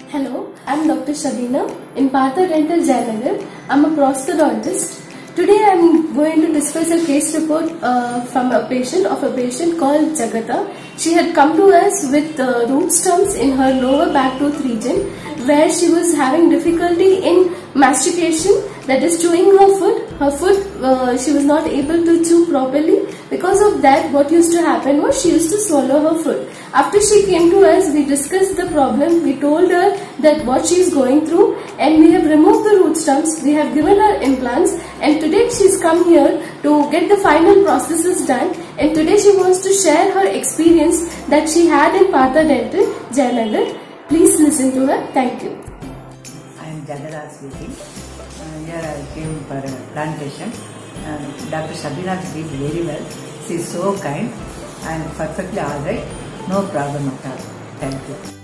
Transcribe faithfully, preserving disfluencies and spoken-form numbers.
Hello, I am Doctor Shabina in Partha Dental, Jalandhar. I am a prosthodontist. Today I am going to discuss a case report uh, from a patient of a patient called Jagata. She had come to us with uh, root stumps in her lower back tooth region, where she was having difficulty in mastication, that is chewing her food. Her food, uh, she was not able to chew properly. Because of that, what used to happen was she used to swallow her food. After she came to us, we discussed the problem. We told her that what she is going through, and we have removed the root stumps. We have given her implants, and today she has come here to get the final processes done. And today she wants to share her experience that she had in Partha Dental, Jalandhar. Please listen to her. Thank you. I am Jagata speaking. Uh, here I came for a plantation. Uh, Doctor Shabina did very well. She is so kind and perfectly alright. No problem at all. Thank you.